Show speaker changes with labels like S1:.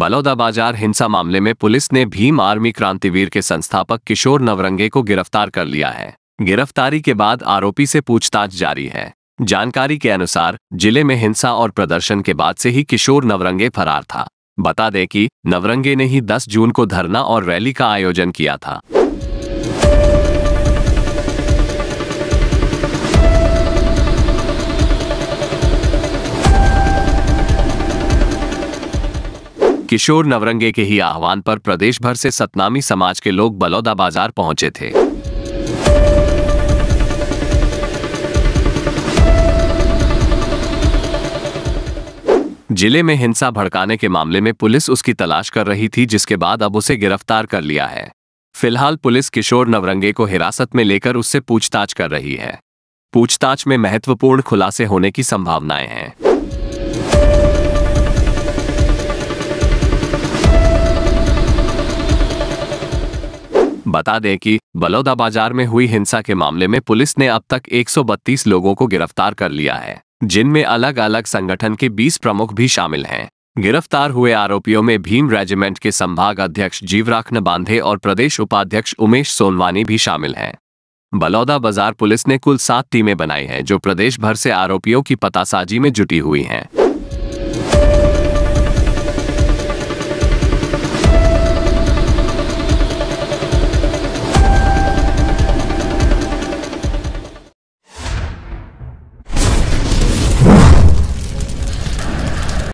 S1: बलौदाबाजार हिंसा मामले में पुलिस ने भीम आर्मी क्रांतिवीर के संस्थापक किशोर नवरंगे को गिरफ्तार कर लिया है। गिरफ्तारी के बाद आरोपी से पूछताछ जारी है। जानकारी के अनुसार जिले में हिंसा और प्रदर्शन के बाद से ही किशोर नवरंगे फरार था। बता दें कि नवरंगे ने ही 10 जून को धरना और रैली का आयोजन किया था। किशोर नवरंगे के ही आह्वान पर प्रदेश भर से सतनामी समाज के लोग बलौदाबाजार पहुंचे थे। जिले में हिंसा भड़काने के मामले में पुलिस उसकी तलाश कर रही थी, जिसके बाद अब उसे गिरफ्तार कर लिया है। फिलहाल पुलिस किशोर नवरंगे को हिरासत में लेकर उससे पूछताछ कर रही है। पूछताछ में महत्वपूर्ण खुलासे होने की संभावनाएं हैं। बता दें कि बलौदाबाजार में हुई हिंसा के मामले में पुलिस ने अब तक 132 लोगों को गिरफ्तार कर लिया है, जिनमें अलग अलग संगठन के 20 प्रमुख भी शामिल हैं। गिरफ्तार हुए आरोपियों में भीम रेजिमेंट के संभाग अध्यक्ष जीवराखन बांधे और प्रदेश उपाध्यक्ष उमेश सोनवानी भी शामिल हैं। बलौदाबाजार पुलिस ने कुल 7 टीमें बनाई हैं, जो प्रदेश भर से आरोपियों की पतासाजी में जुटी हुई हैं।